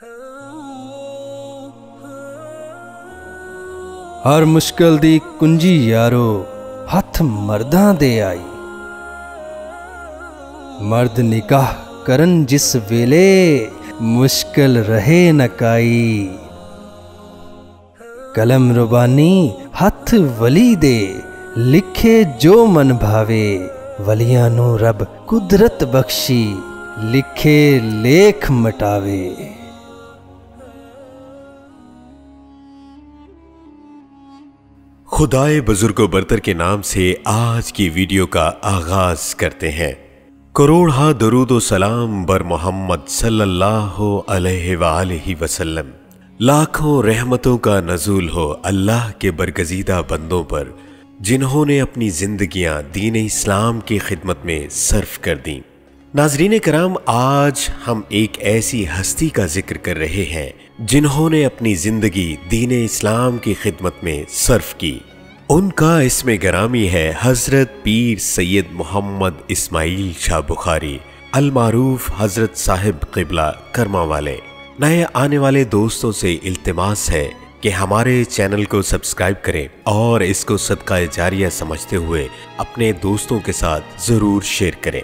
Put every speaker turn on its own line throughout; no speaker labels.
हर मुश्किल दी कुंजी यारो हथ मर्दां दे आई। मर्द निकाह करन जिस वेले मुश्किल रहे न काई। कलम रुबानी हथ वली दे लिखे जो मन भावे। वलियां नू रब कुदरत बख्शी लिखे लेख मटावे।
खुदाए बुजुर्गो बरतर के नाम से आज की वीडियो का आगाज करते हैं। करोड़ा दरूद व सलाम बर मोहम्मद सल्लल्लाहु अलैहि वसल्लम। लाखों रहमतों का नज़ूल हो अल्लाह के बरगज़ीदा बंदों पर, जिन्होंने अपनी जिंदगियां दीन इस्लाम की खिदमत में सर्फ कर दी। नाजरीन कराम, आज हम एक ऐसी हस्ती का जिक्र कर रहे हैं जिन्होंने अपनी जिंदगी दीन इस्लाम की खिदमत में सर्फ की। उनका इसमें गरामी है हजरत पीर सैयद मोहम्मद इस्माइल शाह बुखारी अल मारूफ हजरत साहिब क़िबला कर्मा वाले। नए आने वाले दोस्तों से इल्तिमास है कि हमारे चैनल को सब्सक्राइब करें और इसको सदका जारिया समझते हुए अपने दोस्तों के साथ जरूर शेयर करें।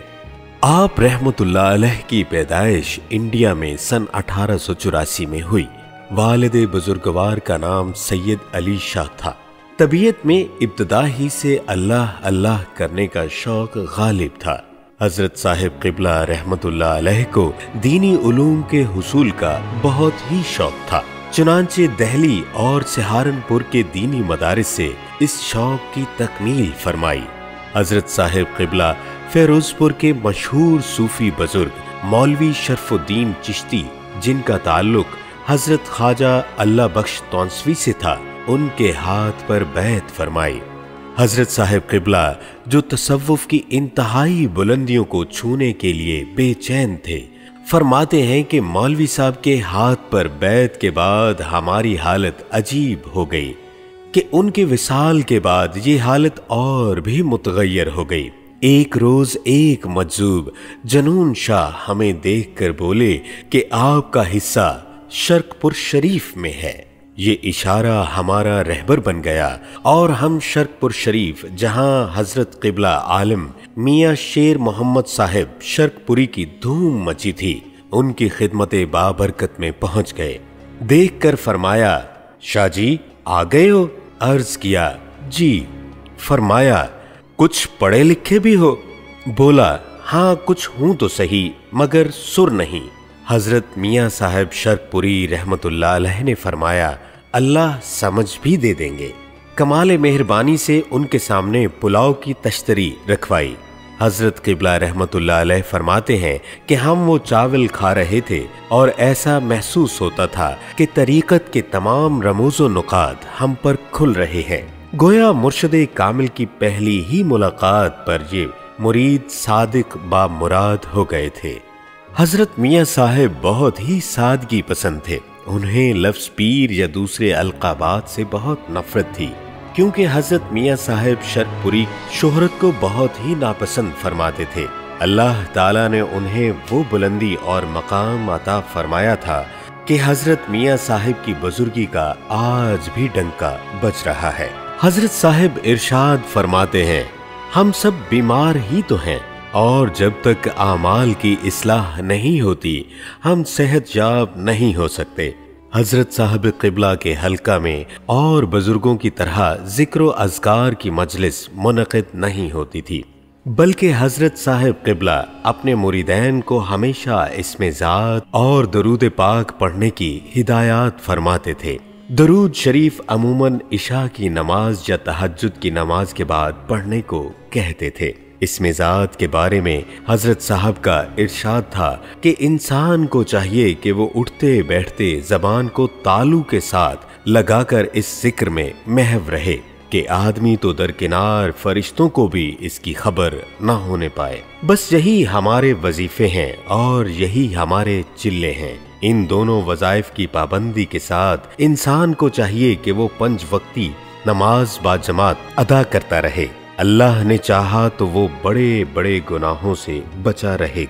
आप रहमतुल्लाह अलैह की पैदाइश इंडिया में सन 1884 में हुई। वालिद बुजुर्गवार का नाम सैयद अली शाह था। तबीयत में इब्तदा ही से अल्लाह अल्लाह करने का शौक गालिब था। हजरत साहिब क़िबला रहमतुल्लाह अलैह को दीनी उलूम के हुसूल का बहुत ही शौक था। चुनांचे दहली और सहारनपुर के दीनी मदारिस से इस शौक की तकमील फरमाई। हजरत साहिब क़िबला फिरोजपुर के मशहूर सूफी बुजुर्ग मौलवी शरफुद्दीन चिश्ती, जिनका ताल्लुक हजरत ख्वाजा अल्लाह बख्श तौंसवी से था, उनके हाथ पर बैत फरमाई। हजरत साहिब क़िबला जो तसव्वुफ की इंतहाई बुलंदियों को छूने के लिए बेचैन थे, फरमाते हैं कि मौलवी साहब के हाथ पर बैत के बाद हमारी हालत अजीब हो गई कि उनके विसाल के बाद ये हालत और भी मुतगय्यर हो गई। एक रोज एक मजजूब जनून शाह हमें देखकर बोले कि आपका हिस्सा शर्कपुर शरीफ में है। ये इशारा हमारा रहबर बन गया और हम शर्कपुर शरीफ, जहां हजरत क़िबला आलिम मियाँ शेर मोहम्मद साहिब शर्कपुरी की धूम मची थी, उनकी खिदमत बाबरकत में पहुंच गए। देखकर फरमाया, शाह जी आ गए हो? अर्ज किया, जी। फरमाया, कुछ पढ़े लिखे भी हो? बोला, हाँ कुछ हूं तो सही, मगर सुर नहीं। हजरत मियाँ साहब शर्कपुरी रहमतुल्लाह अलैह ने फरमाया, अल्लाह समझ भी दे देंगे। कमाल मेहरबानी से उनके सामने पुलाव की तश्तरी रखवाई। हजरत क़िबला रहमतुल्लाह अलैह फरमाते हैं कि हम वो चावल खा रहे थे और ऐसा महसूस होता था कि तरीक़त के तमाम रमूज़ो नुकात हम पर खुल रहे हैं। गोया मुर्शदे कामिल की पहली ही मुलाकात पर ये मुरीद सादिक बा मुराद हो गए थे। हजरत मियाँ साहिब बहुत ही सादगी पसंद थे। उन्हें लफ्ज़ पीर या दूसरे अलकाबात से बहुत नफरत थी, क्योंकि हजरत मियाँ साहिब शर्कपुरी शोहरत को बहुत ही नापसंद फरमाते थे। अल्लाह ताला ने उन्हें वो बुलंदी और मकाम अता फरमाया था कि हजरत मियाँ साहिब की बुजुर्गी का आज भी डंका बज रहा है। हजरत साहिब इरशाद फरमाते हैं, हम सब बीमार ही तो हैं और जब तक आमाल की इस्लाह नहीं होती हम सेहतयाब नहीं हो सकते। हजरत साहिब क़िबला के हल्का में और बुजुर्गों की तरह जिक्र व अज़कार की मजलिस मुनक़िद नहीं होती थी, बल्कि हजरत साहिब क़िबला अपने मुरीदैन को हमेशा इसमें ज़ात और दरूद पाक पढ़ने की हिदायत फरमाते थे। दरूद शरीफ अमूमन इशा की नमाज या तहज्जुद की नमाज के बाद पढ़ने को कहते थे। इसमें ज़ात के बारे में हजरत साहब का इरशाद था कि इंसान को चाहिए कि वो उठते बैठते ज़बान को तालू के साथ लगाकर इस जिक्र में महव रहे कि आदमी तो दरकिनार फरिश्तों को भी इसकी खबर न होने पाए। बस यही हमारे वजीफे हैं और यही हमारे चिल्ले हैं। इन दोनों वज़ाइफ की पाबंदी के साथ इंसान को चाहिए कि वो 5 वक्ती नमाज बाजमात अदा करता रहे। अल्लाह ने चाहा तो वो बड़े बड़े गुनाहों से बचा रहेगा।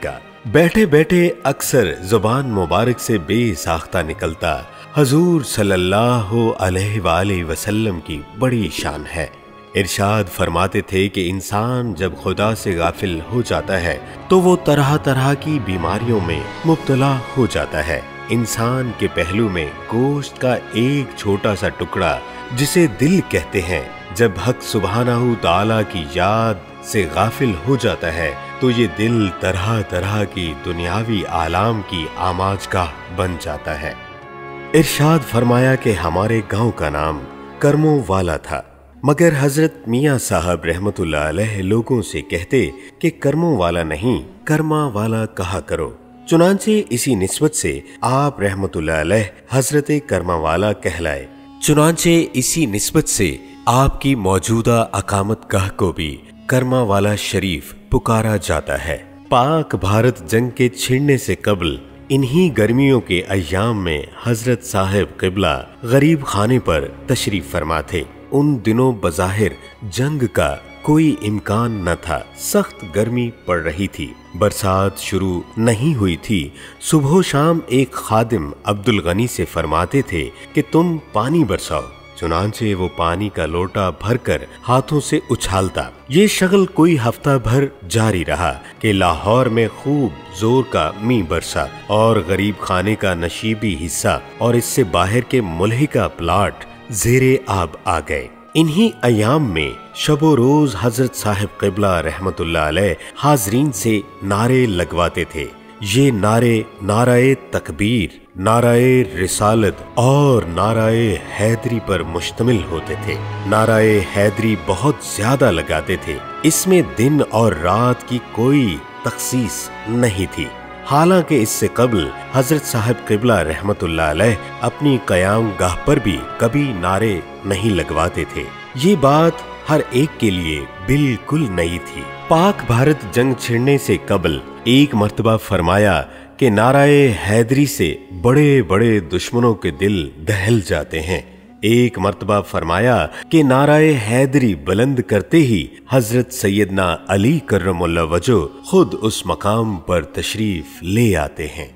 बैठे बैठे अक्सर जुबान मुबारक से बेसाख्ता निकलता हजूर सल्लल्लाहु अलैहि वसल्लम की बड़ी शान है। इरशाद फरमाते थे कि इंसान जब खुदा से गाफिल हो जाता है तो वो तरह तरह की बीमारियों में मुब्तला हो जाता है। इंसान के पहलू में गोश्त का एक छोटा सा टुकड़ा जिसे दिल कहते हैं, जब हक सुब्हानहू तआला की याद से गाफिल हो जाता है तो ये दिल तरह तरह की दुनियावी आलाम की आमाजगाह बन जाता है। इरशाद फरमाया कि हमारे गांव का नाम करमों वाला था, मगर हजरत मियाँ साहब रहमतुल्लाह अलैह लोगों से कहते कि करमों वाला नहीं, करमा वाला कहा करो। चुनांचे इसी निस्बत से आप रहमतुल्लाह अलैह हजरत करमा वाला कहलाए। चुनांचे इसी निस्बत से आपकी मौजूदा अकामत गाह को भी करमा वाला शरीफ पुकारा जाता है। पाक भारत जंग के छिड़ने से कबल इन्हीं गर्मियों के अय्याम में हजरत साहिब किबला गरीब खाने पर तशरीफ फरमा थे। उन दिनों बज़ाहिर जंग का कोई इम्कान न था। सख्त गर्मी पड़ रही थी, बरसात शुरू नहीं हुई थी। सुबह शाम एक खादिम अब्दुल गनी से फरमाते थे कि तुम पानी बरसाओ। चुनांचे वो पानी का लोटा भरकर हाथों से उछालता। ये शगल कोई हफ्ता भर जारी रहा कि लाहौर में खूब जोर का मींह बरसा और गरीब खाने का नशीबी हिस्सा और इससे बाहर के मुल्हिका प्लाट ज़ेरे आब आ गए। इन्हीं अयाम में शबो रोज हजरत साहिब किबला रहमतुल्लाह अलैह हाजरीन से नारे लगवाते थे। ये नारे नाराए तकबीर, नाराए रिसालत और नाराए हैदरी पर मुश्तमिल होते थे। नाराए हैदरी बहुत ज्यादा लगाते थे। इसमें दिन और रात की कोई तखसीस नहीं थी। हालांकि इससे कबल हजरत साहिब किबला रहमतुल्लाह अलैह अपनी कयाम गाह पर भी कभी नारे नहीं लगवाते थे। ये बात हर एक के लिए बिल्कुल नई थी। पाक भारत जंग छिड़ने से कबल एक मर्तबा फरमाया कि नाराए हैदरी से बड़े बड़े दुश्मनों के दिल दहल जाते हैं। एक मर्तबा फरमाया कि नाराए हैदरी बुलंद करते ही हजरत सैयदना अली कर्रमुल्लाह वजह खुद उस मकाम पर तशरीफ ले आते हैं।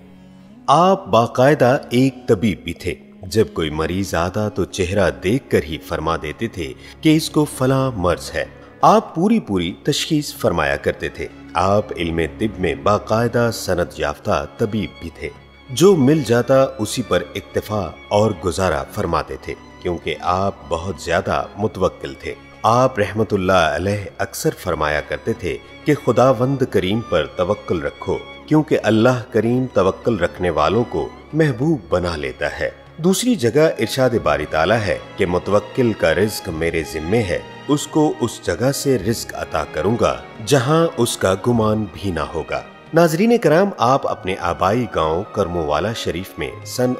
आप बाकायदा एक तबीब भी थे। जब कोई मरीज आता तो चेहरा देखकर ही फरमा देते थे कि इसको फला मर्ज है। आप पूरी पूरी तशखीस फरमाया करते थे। आप इल्मे तिब में बाकायदा सनद याफ्ता तबीब भी थे। जो मिल जाता उसी पर इक्तिफा और गुजारा फरमाते थे, क्योंकि आप बहुत ज्यादा मुतवक्किल थे। आप रहमतुल्लाह अलैह अक्सर फरमाया करते थे कि खुदावंद करीम पर तवक्कुल रखो, क्योंकि अल्लाह करीम तवक्कुल रखने वालों को महबूब बना लेता है। दूसरी जगह इरशाद बारी ताला है कि मुतवक्किल का रिज्क मेरे जिम्मे है, उसको उस जगह से रिज्क अता करूंगा जहां उसका गुमान भी ना होगा। नाजरीन कराम, आप अपने आबाई गांव करमोवाला शरीफ में सन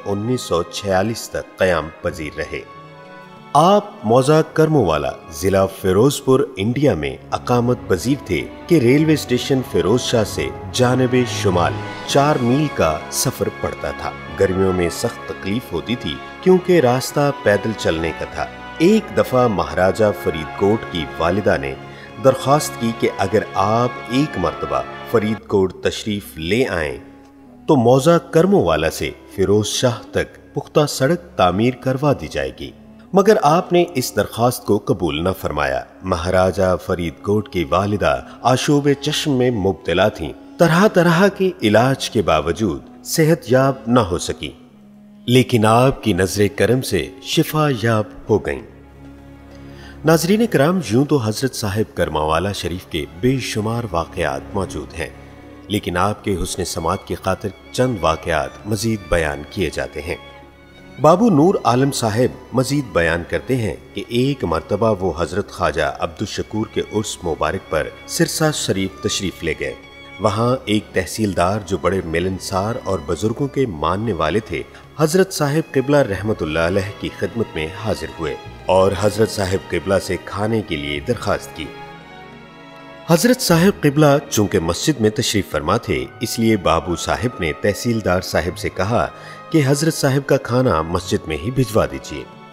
1946 तक कयाम पजीर रहे। आप मौजा करमोवाला जिला फिरोजपुर इंडिया में अकामत पजीर थे कि रेलवे स्टेशन फिरोज शाह से जानिब शुमाल 4 मील का सफर पड़ता था। गर्मियों में सख्त तकलीफ होती थी क्योंकि रास्ता पैदल चलने का था। एक दफा महाराजा फरीदकोट की वालिदा ने दरख्वास्त की कि अगर आप एक मर्तबा फरीदकोट तशरीफ ले आएं तो मौजा करमोवाला से फिरोज शाह तक पुख्ता सड़क तामीर करवा दी जाएगी, मगर आपने इस दरख्वास्त को कबूल न फरमाया। महाराजा फरीदकोट की वालिदा आशोब चश्म में मुब्तला थीं। तरह तरह के इलाज के बावजूद सेहत याब न हो सकी, लेकिन आपकी नजर करम से शिफा याब हो गईं। नाजरीन कराम, यूं तो हजरत साहिब करमावाला शरीफ के बेशुमार वाकयात मौजूद हैं, लेकिन आपके हुस्न समात की खातिर चंद वाकयात मजीद बयान किए जाते हैं। बाबू नूर आलम साहिब मजीद बयान करते हैं कि एक मर्तबा वो हजरत ख्वाजा अब्दुल शकूर के उर्स मुबारक पर सिरसा शरीफ तशरीफ ले गए। वहाँ एक तहसीलदार जो बड़े मिलनसार और बुजुर्गों के मानने वाले थे, हजरत साहिब किबला रहमतुल्लाह अलैह की खिदमत में हाजिर हुए और हजरत साहिब किबला से खाने के लिए दरखास्त की। हजरत साहिब किबला चूंकि मस्जिद में तशरीफ फरमा थे, इसलिए बाबू साहिब ने तहसीलदार साहिब से कहा कि हजरत साहिब का खाना मस्जिद में ही भिजवा दीजिए।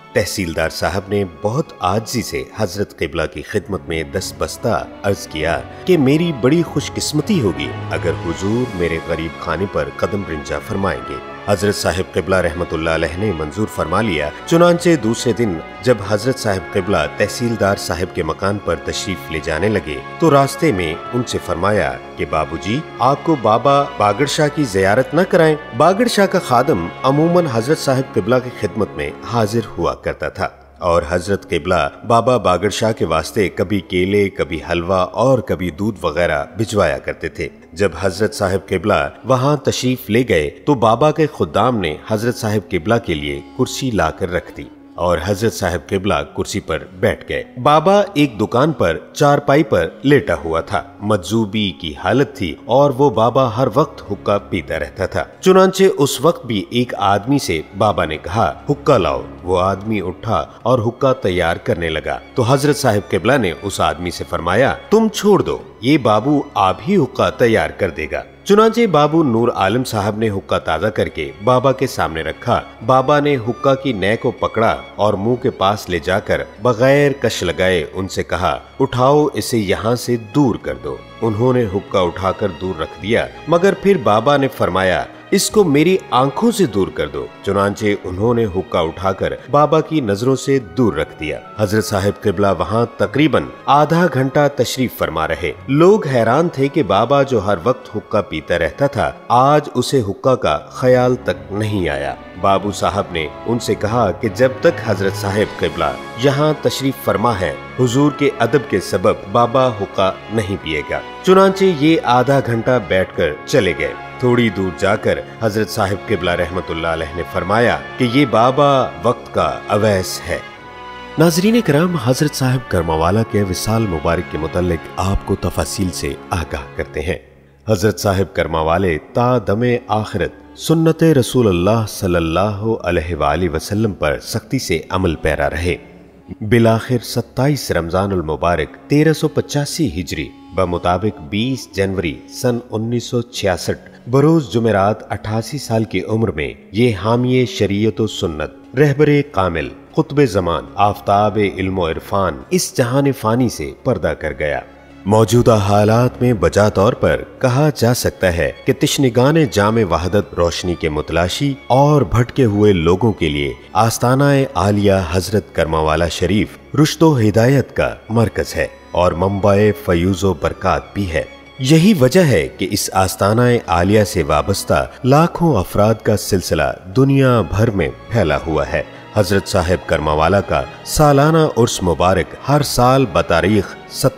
तहसीलदार साहब ने बहुत आजिज़ी से हजरत क़िबला की खिदमत में दस बस्ता अर्ज किया कि मेरी बड़ी खुशकिस्मती होगी अगर हुजूर मेरे गरीब खाने पर कदम रिंजा फरमाएंगे। हजरत साहिब क़िबला रहमतुल्लाह अलैह ने मंजूर फरमा लिया। चुनांचे दूसरे दिन जब हजरत साहिब क़िबला तहसीलदार साहब के मकान पर तशरीफ ले जाने लगे तो रास्ते में उनसे फरमाया कि बाबूजी, आपको बाबा बागड़ शाह की ज़ियारत न कराएं। बागड़ शाह का खादम अमूमन हजरत साहिब क़िबला की खिदमत में हाजिर हुआ करता था और हजरत क़िबला बाबा बागड़ शाह के वास्ते कभी केले, कभी हलवा और कभी दूध वगैरह भिजवाया करते थे। जब हजरत साहिब क़िबला वहां तशरीफ ले गए तो बाबा के खुद्दाम ने हजरत साहिब क़िबला के लिए कुर्सी लाकर रख दी और हजरत साहिब क़िबला कुर्सी पर बैठ गए। बाबा एक दुकान पर चारपाई पर लेटा हुआ था। मजजूबी की हालत थी और वो बाबा हर वक्त हुक्का पीता रहता था। चुनांचे उस वक्त भी एक आदमी से बाबा ने कहा, हुक्का लाओ। वो आदमी उठा और हुक्का तैयार करने लगा तो हजरत साहिब क़िबला ने उस आदमी से फरमाया, तुम छोड़ दो, ये बाबू आप ही हुक्का तैयार कर देगा। चुनांचे बाबू नूर आलम साहब ने हुक्का ताज़ा करके बाबा के सामने रखा। बाबा ने हुक्का की नय को पकड़ा और मुंह के पास ले जाकर बगैर कश लगाए उनसे कहा, उठाओ, इसे यहाँ से दूर कर दो। उन्होंने हुक्का उठाकर दूर रख दिया मगर फिर बाबा ने फरमाया, इसको मेरी आंखों से दूर कर दो। चुनांचे उन्होंने हुक्का उठाकर बाबा की नजरों से दूर रख दिया। हजरत साहिब क़िबला वहां तकरीबन आधा घंटा तशरीफ फरमा रहे। लोग हैरान थे कि बाबा जो हर वक्त हुक्का पीता रहता था, आज उसे हुक्का का ख्याल तक नहीं आया। बाबू साहब ने उनसे कहा कि जब तक हजरत साहिब क़िबला यहाँ तशरीफ फरमा है, हुजूर के अदब के सबब बाबा हुक्का नहीं पिएगा। चुनांचे ये आधा घंटा बैठकर चले गए। थोड़ी दूर जाकर हजरत साहिब क़िबला रहमतुल्लाह अलैह ने फरमाया कि ये बाबा वक्त का अवैस है। नाज़रीन किराम, हजरत साहिब करमावाला के विसाल मुबारक के मुतल्लिक आपको तफसील से आगाह करते हैं। हजरत साहिब करमावाले ता दमे आखिरत सुन्नत रसूलुल्लाह सल्लल्लाहु अलैहि वसल्लम पर सख्ती से अमल पैरा रहे। बिलाखिर 27 रमजानुल मुबारक 1385 हिजरी बमुताबिक 20 जनवरी सन 1966 बरोज जुमेरात 88 साल की उम्र में ये हामिये शरीयत व सुन्नत, रहबरे कामिल, कुतुब ज़मान, आफताब इल्म व इरफान इस जहान फ़ानी से पर्दा कर गया। मौजूदा हालात में बजा तौर पर कहा जा सकता है कि तिश्निगान जामे वहदत रोशनी के मुतलाशी और भटके हुए लोगों के लिए आस्ताना आलिया हजरत करमावाला शरीफ रुश्तो हिदायत का मरकज है और मंबाए फयूज़ो बरकात भी है। यही वजह है कि इस आस्ताना आलिया से वाबस्ता लाखों अफराद का सिलसिला दुनिया भर में फैला हुआ है। हजरत साहिब करमावाला का सालाना उर्स मुबारक हर साल बतारीख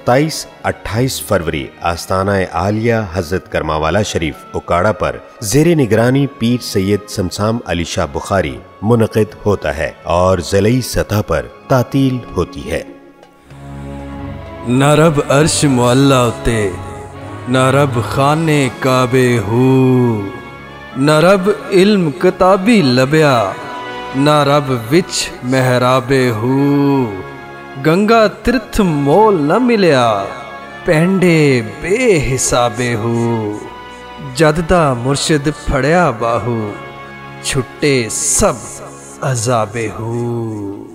27-28 फरवरी आस्ताना आलिया हजरत करमावाला शरीफ उकाड़ा पर ज़ेरे निगरानी पीर सैयद शमसाम अली शाह बुखारी मुनक़िद होता है और ज़िलई सतह पर तातील होती है।
न रब अर्श मुअल्ला उते, न रब खाने काबे हू, न रब इल्म किताबी लब्या, न रब विच महराबे हू। गंगा तीर्थ मोल न मिलया, पेंडे बेहिसाबे हू। जददा मुर्शिद फड़या बाहू, छुट्टे सब अजाबे हू।